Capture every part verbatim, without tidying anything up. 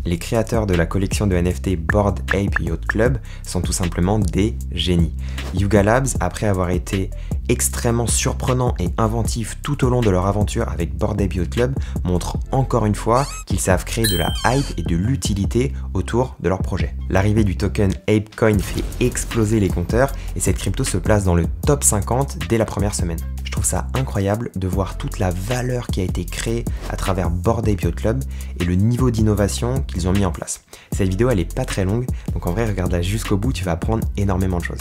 Les créateurs de la collection de N F T Bored Ape Yacht Club sont tout simplement des génies. Yuga Labs, après avoir été extrêmement surprenant et inventif tout au long de leur aventure avec Bored Ape Yacht Club, montre encore une fois qu'ils savent créer de la hype et de l'utilité autour de leur projet. L'arrivée du token ApeCoin fait exploser les compteurs et cette crypto se place dans le top cinquante dès la première semaine. Je trouve ça incroyable de voir toute la valeur qui a été créée à travers Bored Ape Yacht Club et le niveau d'innovation qu'ils ont mis en place. Cette vidéo elle est pas très longue, donc en vrai regarde-la jusqu'au bout, tu vas apprendre énormément de choses.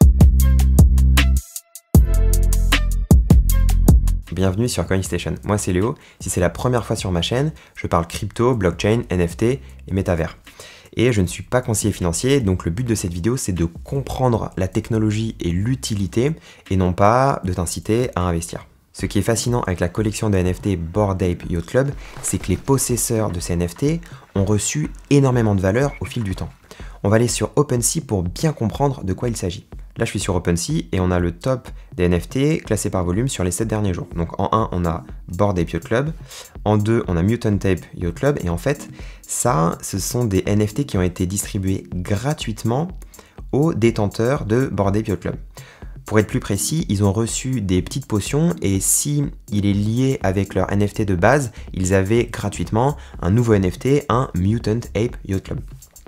Bienvenue sur CoinStation, moi c'est Léo. Si c'est la première fois sur ma chaîne, je parle crypto, blockchain, N F T et métavers. Et je ne suis pas conseiller financier, donc le but de cette vidéo c'est de comprendre la technologie et l'utilité et non pas de t'inciter à investir. Ce qui est fascinant avec la collection de N F T Bored Ape Yacht Club, c'est que les possesseurs de ces N F T ont reçu énormément de valeur au fil du temps. On va aller sur OpenSea pour bien comprendre de quoi il s'agit. Là, je suis sur OpenSea et on a le top des N F T classés par volume sur les sept derniers jours. Donc en un, on a Bored Ape Yacht Club. En deux, on a Mutant Ape Yacht Club. Et en fait, ça, ce sont des N F T qui ont été distribués gratuitement aux détenteurs de Bored Ape Yacht Club. Pour être plus précis, ils ont reçu des petites potions et si il est lié avec leur N F T de base, ils avaient gratuitement un nouveau N F T, un Mutant Ape Yacht Club.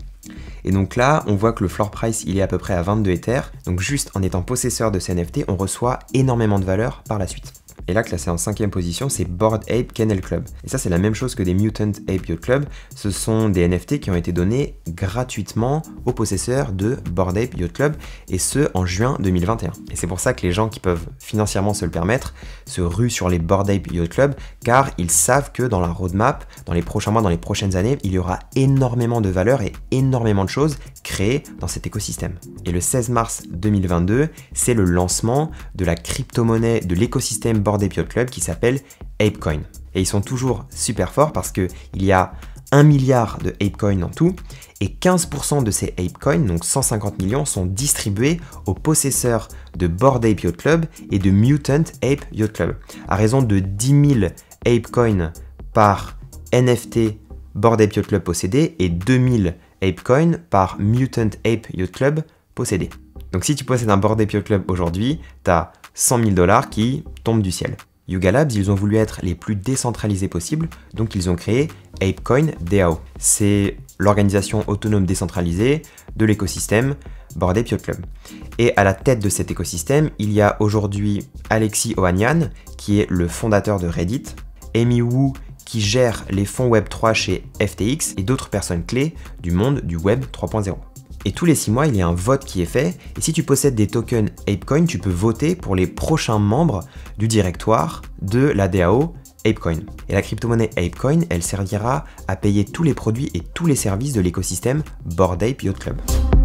Et donc là, on voit que le floor price, il est à peu près à vingt-deux Ethers. Donc juste en étant possesseur de ces N F T, on reçoit énormément de valeur par la suite. Et là, classé en cinquième position, c'est Bored Ape Kennel Club. Et ça, c'est la même chose que des Mutant Ape Yacht Club. Ce sont des N F T qui ont été donnés gratuitement aux possesseurs de Bored Ape Yacht Club, et ce, en juin deux mille vingt et un. Et c'est pour ça que les gens qui peuvent financièrement se le permettre se ruent sur les Bored Ape Yacht Club, car ils savent que dans la roadmap, dans les prochains mois, dans les prochaines années, il y aura énormément de valeur et énormément de choses créées dans cet écosystème. Et le seize mars deux mille vingt-deux, c'est le lancement de la crypto-monnaie de l'écosystème Bored Ape Yacht Club qui s'appelle ApeCoin. Et ils sont toujours super forts parce qu'il y a un milliard de ApeCoin en tout et quinze pour cent de ces ApeCoin, donc cent cinquante millions, sont distribués aux possesseurs de Bored Ape Yacht Club et de Mutant Ape Yacht Club. À raison de dix mille ApeCoin par N F T Bored Ape Yacht Club possédé et deux mille ApeCoin par Mutant Ape Yacht Club possédé. Donc si tu possèdes un Bored Ape Yacht Club aujourd'hui, tu as cent mille dollars qui tombent du ciel. Yuga Labs, ils ont voulu être les plus décentralisés possibles, donc ils ont créé ApeCoin D A O. C'est l'organisation autonome décentralisée de l'écosystème Bored Ape Yacht Club. Et à la tête de cet écosystème, il y a aujourd'hui Alexis Ohanian, qui est le fondateur de Reddit, Amy Wu, qui gère les fonds Web trois chez F T X, et d'autres personnes clés du monde du Web trois point zéro. Et tous les six mois, il y a un vote qui est fait, et si tu possèdes des tokens ApeCoin, tu peux voter pour les prochains membres du directoire de la D A O ApeCoin. Et la crypto-monnaie ApeCoin, elle servira à payer tous les produits et tous les services de l'écosystème Bored Ape Yacht Club.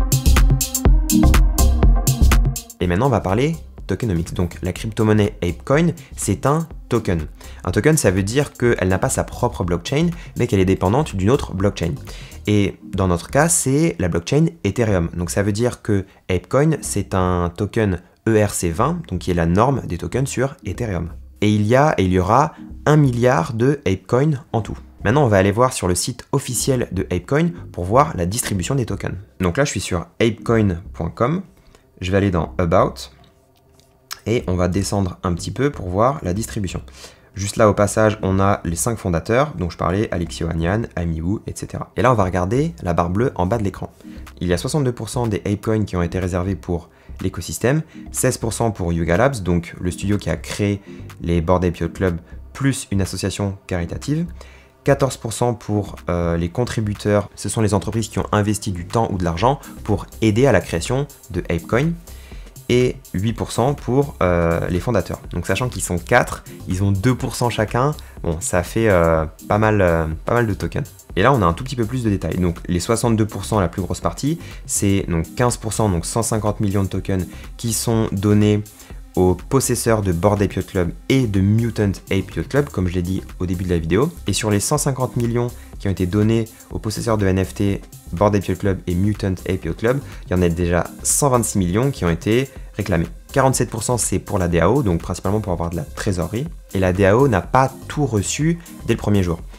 Et maintenant, on va parler tokenomics. Donc la crypto-monnaie ApeCoin, c'est un token. Un token, ça veut dire qu'elle n'a pas sa propre blockchain, mais qu'elle est dépendante d'une autre blockchain. Et dans notre cas, c'est la blockchain Ethereum. Donc ça veut dire que ApeCoin, c'est un token E R C vingt, donc qui est la norme des tokens sur Ethereum. Et il y a et il y aura un milliard de ApeCoin en tout. Maintenant, on va aller voir sur le site officiel de ApeCoin pour voir la distribution des tokens. Donc là, je suis sur apecoin point com. Je vais aller dans About. Et on va descendre un petit peu pour voir la distribution. Juste là, au passage, on a les cinq fondateurs, dont je parlais, Alexis Ohanian, Amy Wu, et cetera. Et là, on va regarder la barre bleue en bas de l'écran. Il y a soixante-deux pour cent des ApeCoin qui ont été réservés pour l'écosystème, seize pour cent pour Yuga Labs, donc le studio qui a créé les Bored Ape Yacht Club, plus une association caritative, quatorze pour cent pour euh, les contributeurs, ce sont les entreprises qui ont investi du temps ou de l'argent pour aider à la création de ApeCoin, et huit pour cent pour euh, les fondateurs. Donc sachant qu'ils sont quatre, ils ont deux pour cent chacun, bon ça fait euh, pas, mal, euh, pas mal de tokens. Et là on a un tout petit peu plus de détails. Donc les soixante-deux pour cent, la plus grosse partie, c'est donc quinze pour cent, donc cent cinquante millions de tokens qui sont donnés aux possesseurs de Bored Ape Yacht Club et de Mutant Ape Yacht Club, comme je l'ai dit au début de la vidéo. Et sur les cent cinquante millions qui ont été donnés aux possesseurs de N F T Bored Ape Yacht Club et Mutant Ape Yacht Club, il y en a déjà cent vingt-six millions qui ont été réclamés. quarante-sept pour cent c'est pour la D A O, donc principalement pour avoir de la trésorerie. Et la D A O n'a pas tout reçu dès le premier jour.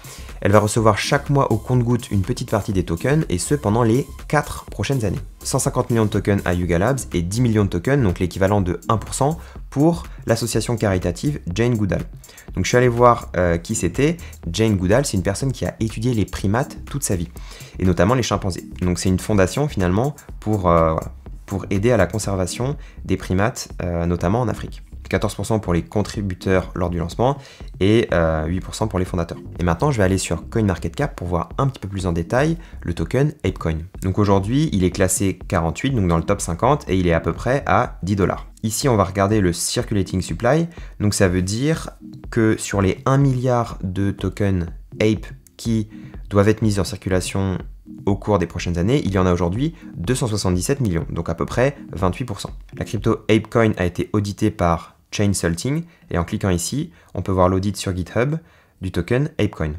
Elle va recevoir chaque mois au compte-gouttes une petite partie des tokens, et ce pendant les quatre prochaines années. cent cinquante millions de tokens à Yuga Labs et dix millions de tokens, donc l'équivalent de un pour cent, pour l'association caritative Jane Goodall. Donc je suis allé voir euh, qui c'était. Jane Goodall, c'est une personne qui a étudié les primates toute sa vie, et notamment les chimpanzés. Donc c'est une fondation finalement pour, euh, voilà, pour aider à la conservation des primates, euh, notamment en Afrique. quatorze pour cent pour les contributeurs lors du lancement et euh, huit pour cent pour les fondateurs. Et maintenant, je vais aller sur CoinMarketCap pour voir un petit peu plus en détail le token ApeCoin. Donc aujourd'hui, il est classé quarante-huit, donc dans le top cinquante, et il est à peu près à dix dollars. Ici, on va regarder le Circulating Supply. Donc ça veut dire que sur les un milliard de tokens Ape qui doivent être mis en circulation au cours des prochaines années, il y en a aujourd'hui deux cent soixante-dix-sept millions, donc à peu près vingt-huit pour cent. La crypto ApeCoin a été auditée par Chainsulting, et en cliquant ici, on peut voir l'audit sur GitHub du token ApeCoin.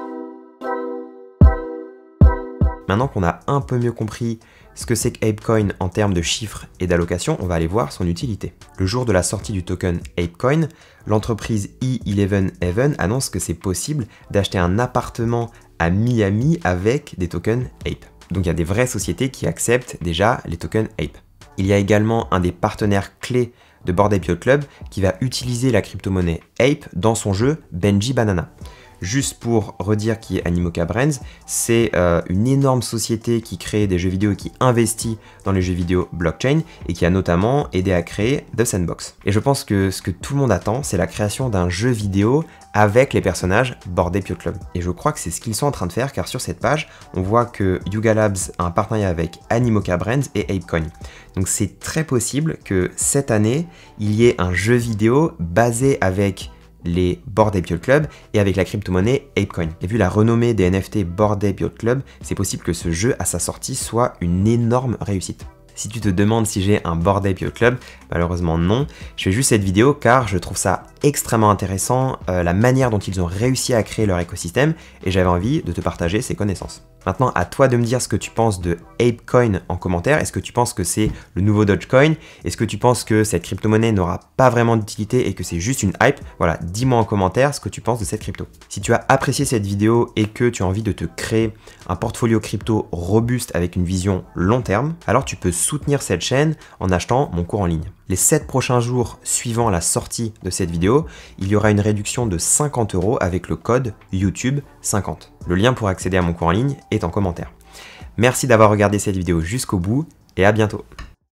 Maintenant qu'on a un peu mieux compris ce que c'est qu'ApeCoin en termes de chiffres et d'allocation, on va aller voir son utilité. Le jour de la sortie du token ApeCoin, l'entreprise E onze Heaven annonce que c'est possible d'acheter un appartement à Miami avec des tokens Ape. Donc il y a des vraies sociétés qui acceptent déjà les tokens Ape. Il y a également un des partenaires clés de Bored Ape Yacht Club qui va utiliser la crypto-monnaie Ape dans son jeu Benji Banana. Juste pour redire qui est Animoca Brands, c'est euh, une énorme société qui crée des jeux vidéo et qui investit dans les jeux vidéo blockchain et qui a notamment aidé à créer The Sandbox. Et je pense que ce que tout le monde attend, c'est la création d'un jeu vidéo avec les personnages Bored Ape Yacht Club. Et je crois que c'est ce qu'ils sont en train de faire, car sur cette page, on voit que Yuga Labs a un partenariat avec Animoca Brands et ApeCoin. Donc c'est très possible que cette année, il y ait un jeu vidéo basé avec les Bored Ape Yacht Club et avec la crypto-monnaie ApeCoin. Et vu la renommée des N F T Bored Ape Yacht Club, c'est possible que ce jeu à sa sortie soit une énorme réussite. Si tu te demandes si j'ai un Bored Ape Yacht Club, malheureusement non. Je fais juste cette vidéo car je trouve ça extrêmement intéressant, euh, la manière dont ils ont réussi à créer leur écosystème, et j'avais envie de te partager ces connaissances. Maintenant, à toi de me dire ce que tu penses de ApeCoin en commentaire. Est-ce que tu penses que c'est le nouveau Dogecoin? Est-ce que tu penses que cette crypto-monnaie n'aura pas vraiment d'utilité et que c'est juste une hype? Voilà, dis-moi en commentaire ce que tu penses de cette crypto. Si tu as apprécié cette vidéo et que tu as envie de te créer un portfolio crypto robuste avec une vision long terme, alors tu peux soutenir cette chaîne en achetant mon cours en ligne. Les sept prochains jours suivant la sortie de cette vidéo, il y aura une réduction de cinquante euros avec le code YouTube cinquante. Le lien pour accéder à mon cours en ligne est en commentaire. Merci d'avoir regardé cette vidéo jusqu'au bout et à bientôt.